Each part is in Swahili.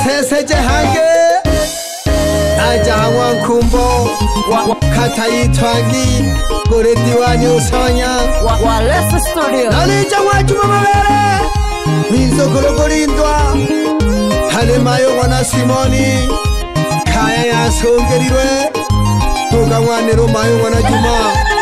Seseje hange Aja wankumbo Kata itwangi Kore diwani usanya Walesa studio Nalija wachuma mabere Minzo kologorindwa Halemayo wana Simoni Kaya ya songerirwe Toga wanero mayo wana Juma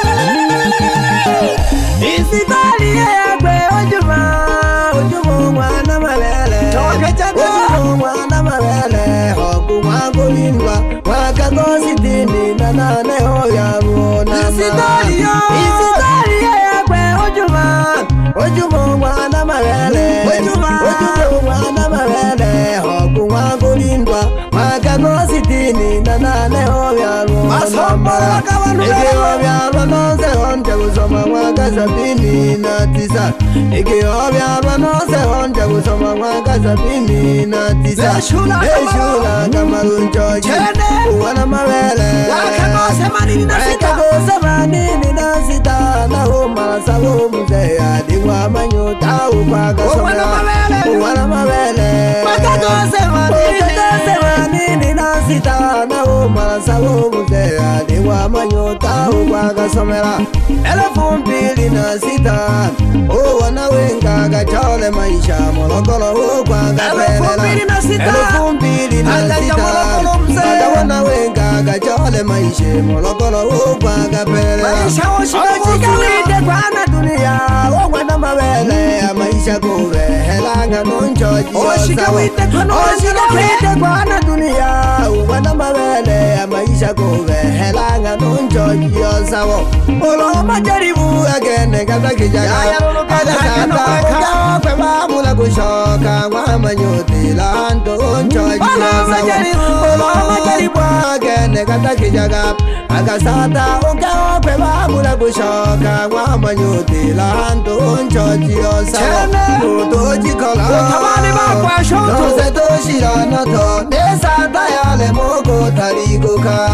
Isitali yagwe ojuma mwana mabele Ojuma mwana mabele Hoku wangu lindwa Wakagosi tini nanane hoyaruna Isitali yagwe ojuma mwana mabele Ojuma mwana mabele Hoku wangu lindwa Wakagosi tini nanane hoyaruna Ege hoyaruna nonse honja kusoma mwaka 79 Ege hoyaruna nonse honja kusoma mwaka 79 Eshula kama runchoji Uwana mabele Wakagose manini na sita Na huma sabu mzee Adiwa manyuta upaka somera Uwana mabele Wakagose manini na sita Na huma sabu mzee Adiwa manyuta upaka somera 2006 Uwana wenga kachole maisha Molokolo upaka pelela 2006 Wana wenga kachole maisha Molokolo upaka pelela Oshika wite kwa dunia Wana mabele maisha kuwe Helanga nonchoji Oshika wite kwa dunia Wana mabele maisha kuwe Helanga nonchoji Yosawo Olo majaribu agene kata kijaga Adasata kwe mamula kushoka Wamanyuti lanto nchoji Yosawo Olo majaribu agene kata kijaga Adasata kwe mamula kushoka Wamanyuti lanto nchoji Yosawo Utoji kola Nose toshira noto Nesata yale moko tarikuka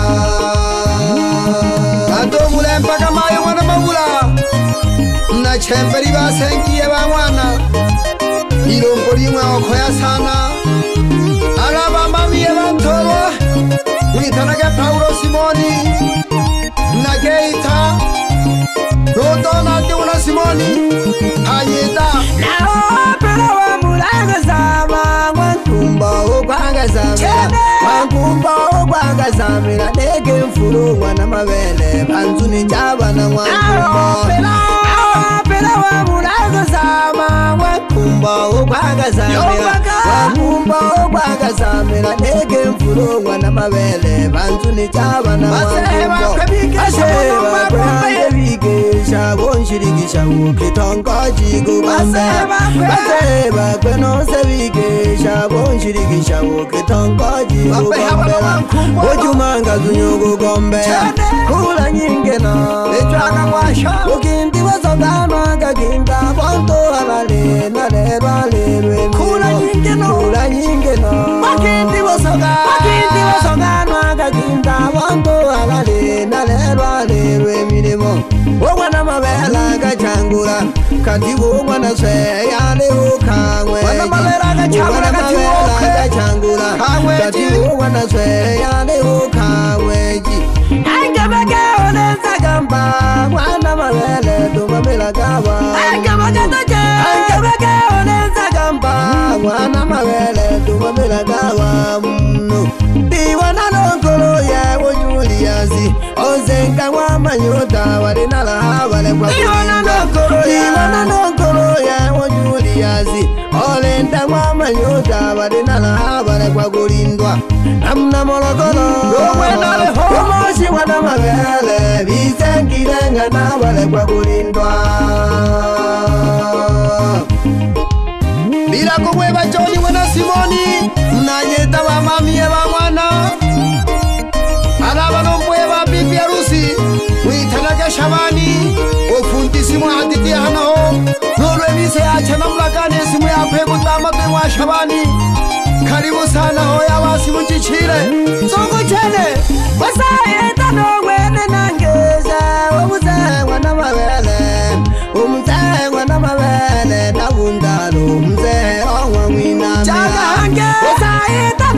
Ando mule mpaka mayo wana mabula Na chemperi basengiye ba mwana Irompori mwa okoya sana Alaba mamiye bantoro Witanage Paulo Simoni Na Geita Rodo na Diuna Simoni Hayeta Na opera wa mulaga zama Wankumba ukwanga zamira Wankumba ukwanga zamira Nege mfuru wana mabele Banzuni jaba na wankumba Na opera wa mulaga zama Wankumba ukwanga zamira Wankumba ukwanga zamira Nege mfuru wana mabele Banzuni jaba na wankumba Aseba kwenye vikisha Bonshirikisha ukitonga jigo bambe Aseba kwenose vikisha Bonshirikisha ukitonga jigo bambe Ojumanga zunyugu gombe Kula nyingena Ukindi wasogama kakinda Bonto halale na lerwa lerwe Kula nyingena Wakindi wasogama kakinda Bonto halale na lerwa lerwe milimo Wana mabela kachangura Kati wana swe yale ukangwe Wana mabela kachangura Kati wana swe yale ukangwe Angebeke oneza gamba Wana mabele tumamela kawa Angebeke oneza gamba Wana mabele tumamela kawa Diwana nongolo ye wonyuliazi Ozenga wa manyuta Warinala wale kwa kulindwa Diwana nongolo ye wonyuliazi Olenda wa manyuta Warinala wale kwa kulindwa Namna molokolo Umoshi wana mabele Vizengirenga na wale kwa kulindwa Bila kumweba Joni wana Simoni Mnanyeta wa mamie wa mwana Alaba nombweba bibi harusi Witanage Shabani Ofundi simu haditi hanaho Nolwe mise acha namlakane simu ya pegu tamate wa Shabani Karibu sana hoya wasi mchichire Songo chene Wasaeta nongwene nangeza Umuze wana mabele Umuze wana mabele Na undalo umuze owa wina Chaga hange Wasaeta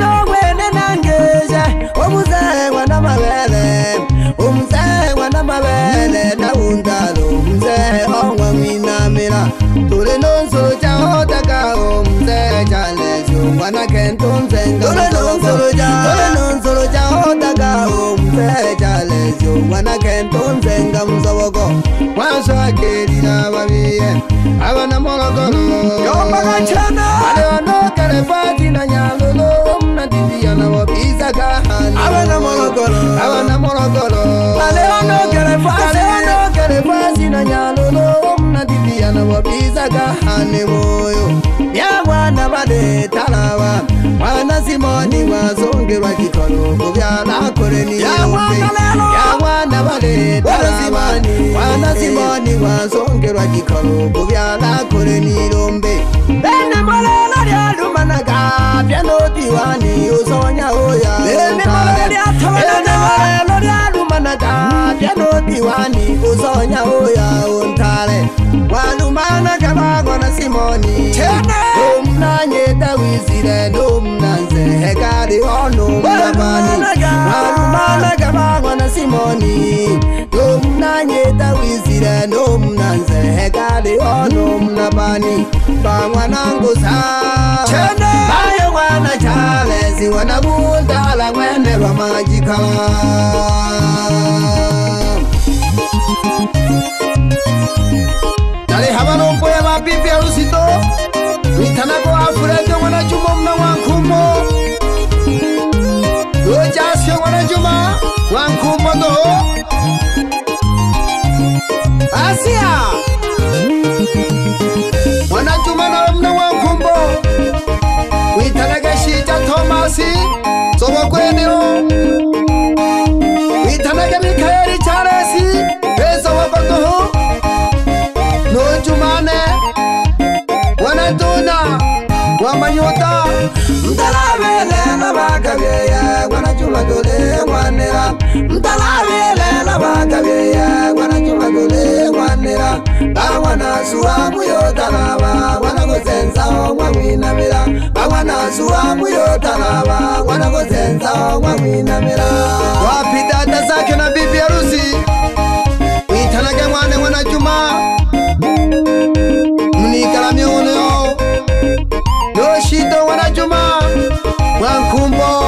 Wakachana Aleono Karefati na Nyalolo Mnatidia na wabiza kahani Abana Morogoro Aleono Karefati na Nyalolo Mnatidia na wabiza kahani moyo Ya wana bade talawa Wana Simoni wazonge wakikolo Kubyala koreni Ya wana bade talawa Wana Simoni wazonge wakikolo Kubyala koreni lombe Bene molela lya lumanaga Piano diwani usonya oya Bene molela lya lumanaga Piano diwani usonya oya untale Walumanaga bagona Simoni Numnanye dawizire numnanze Hekari ono mnabani Walumanaga bagona Simoni Numnanye dawizire numnanze Hekari ono mnabani Bangwanangusa Bayo wana chale Si wana bundala Mwene wa majikala Dale habano mpoye wa pipi ya rusito Mitanako afureke wana chumo mna wankumbo Dojasyo wana juma Wankumbo do Asia Wana juma na mna wankumbo Mitanake shita Tomasi Sobo kweneo Mitanake Mikaeli Charesi Pesa wakotoho No jumane Wanatuna Wamanyota Mtalabele na bakabyeya Wanachuma dole wanera Mtalabele na bakabyeya Wanachuma dole wanera Bawana suwa muyota laba Wanagozenza wawinamira Bawana muyota laba Wanagozenza wawinamira Wapi dada zake na bibi harusi Witanage mwane wanajuma Mnikalamye uneo Yoshito wanajuma Wankumbo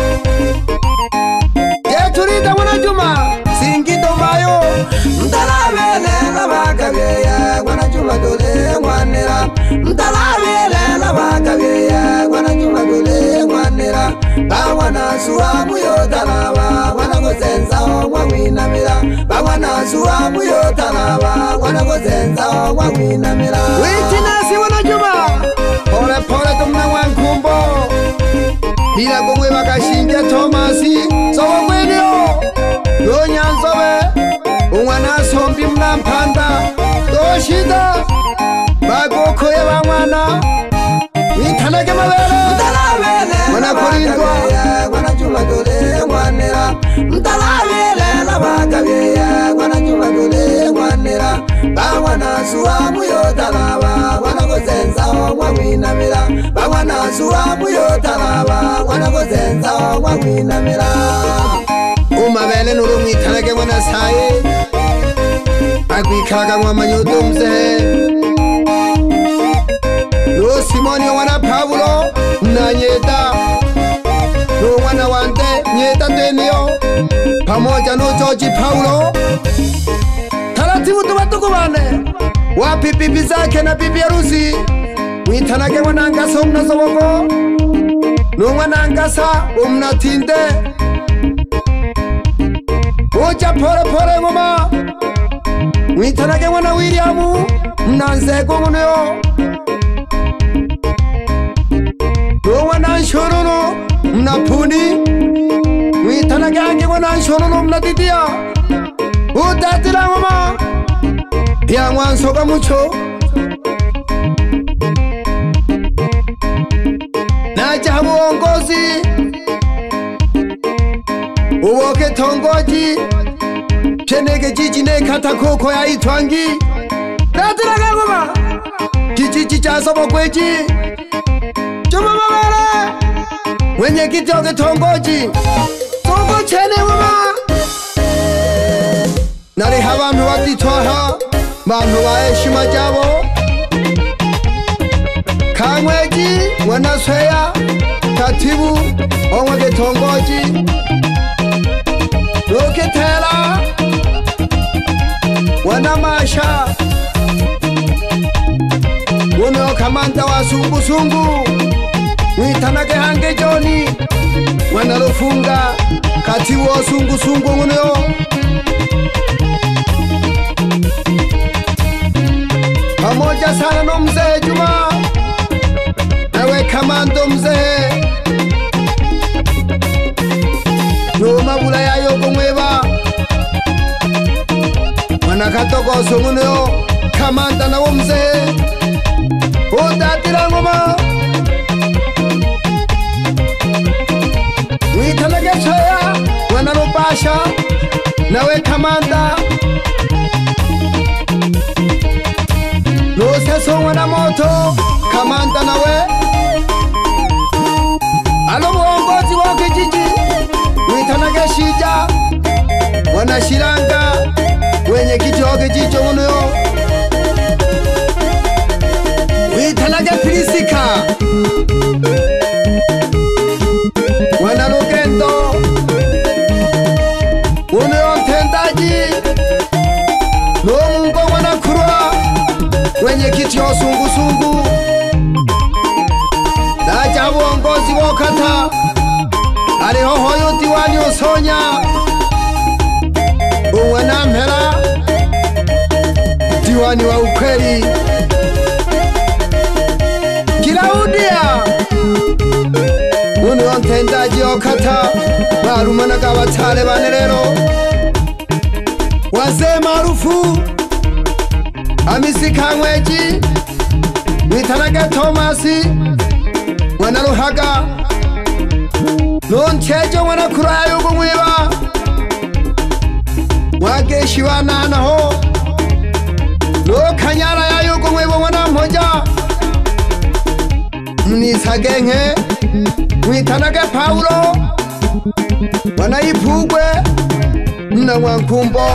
Yeturida wanajuma Singito mayo Mtalabele na bakabyeya Wanajuma dole wanera Mtalabele na bakabyeya Wanajuma dole wanera Bawana suwa muyota laba Wanagozenza wawinamira Bawana suwa muyota laba Wanagozenza wawinamira Witinasi wanajuma Pole pole tumna wankumbo Bila kumwe bakashinja Tomasi Sobo kwenyo Donyanzobe Umwana sombi mnampanda Doshida Bagokoye bamwana Witanage mabere Wanakurindwa Wanajuma dole wanera Mtalabele na bakabyeya Wanajuma dole wanera Bawana suwa muyota laba Wanagozenza wawinamira Bawana suwa muyota laba Wanagozenza wawinamira Umabele nuru mwitanage wanasaye Agwikaraga mwamanyoto mzehe Yo Simoni wana Paulo na Nyeta No wana wande Nyeta Denio Pamoja no George Paulo Taratibu tubatukubane Wapi bibi zake na bibi harusi Mwitanage wanangasa umnasoboko No wanangasa umnatinde Uja pole pole ngoma Mwitanage wana Williamu Mnanzeko muneo No wana nshororo Mnapuni Mwitanage ange wana nshororo mnatitia Utatila ngoma Pia mwansoka mucho Naja uongozi Uwoke tongoji Chenege jijine katakoko ya itwangi Natila ngoma Kijiji cha sobo kweji Chuma mabere Mwenye kitoke tongoji Tongo chene ngoma Nari habantu batitwaha Bantu baheshima jabo Kamweji Wanasweya Katibu Omwe getongoji Roketela Wanamasha uno kamanda wa sungu Witanage hange Joni Mwana Lufunga kati wo sungu uno pamoja sana no mzee Juma nawe kamando mzee no mabula ya yoko mweba Mwana Katogoso uno kamanda na wo mzee Utatira ngoma Witanage Chaya Mwana Lubasha nawe kamanda Loseso Mwana Moto kamanda nawe Alo uongozi wa kijiji Witanage Shija Mwana Shiranga wenye kichoke jicho uno Witanage Pirisika Mwana Lugendo uno mtendaji Mungo Mwana Kurwa wenye kiti yo sungu Daja uongozi wa kata aliho hoyo diwani Usonya Mwana Mpera diwani wa ukweli Kilaudia uno mtendaji wa kata barumana kabatale bane rero wazee maarufu Hamisi Kamweji Witanage Tomasi Mwana Ruhaga Nonchejo Mwana Kurayo Gumwiba Wageshi wananaho No Kanyara ya yuko Mwiba Mwana Mhoja Mnisagenge Witanage Paulo Mwana Ipugwe Mna Wankumbo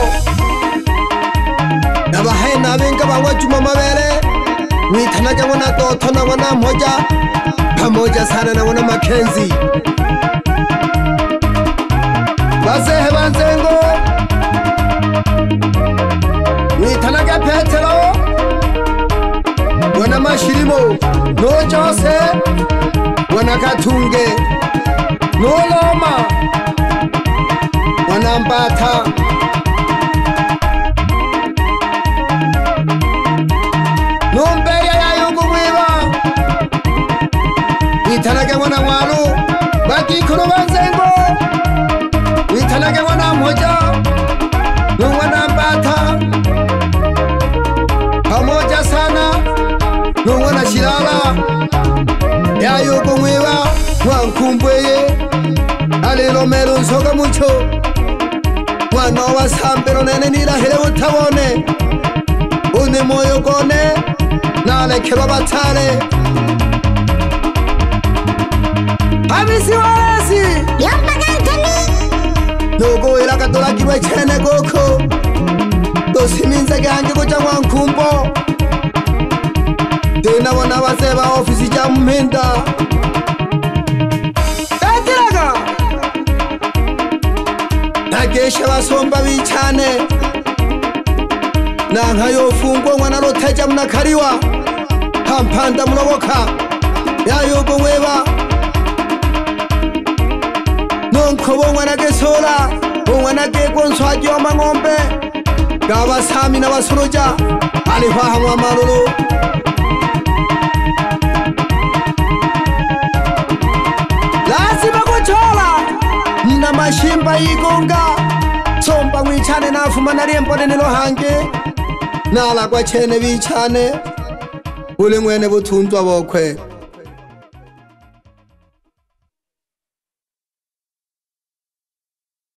Nabahena benga bangwa Juma Mabere Witanage Mwana Toto na Mwana Mhoja pamoja sana na Mwana Makenzi Bazehe Banzengo Witanage Petero Mwana Mashirimo No Jose Mwana Katunge No Loma Mwana Mbata Numbeya ya yungu mwiba Witanage Mwana Mwalu Bakikuru Banzengo Witanage Mwana Mhoja Mwana Mbata pamoja sana Mwana Shirala ya yungu mwiba Wankumbweye Alelo Melu Nsoga Mucho Mwana wa Sambero nene nirahele utabone Une moyo gone Nale kero batale Hamisi Waresi Yomba Gantani Nogo ilaka dolakirwe chene goko Dosiminze gange kuja Wankumbo Dena wana waseba ofisi ja Mpinda Tatiraga Nageshe basomba bichane Nanka yofungwa Mwana Roteja Mnakariwa Hampanda Munoboka Yayogo Mweba Nonko Mwana Gesola Mwana Gekwo Nswaji wa Mang'ombe Gabasami na Basoroja Alifaha Mwa Maruru Lazima kuchola Mna mashimba yigonga Somba mwichane nafuma nariempone nilo hange Nala kwa chene bichane Ule mwene butunzwa bokwe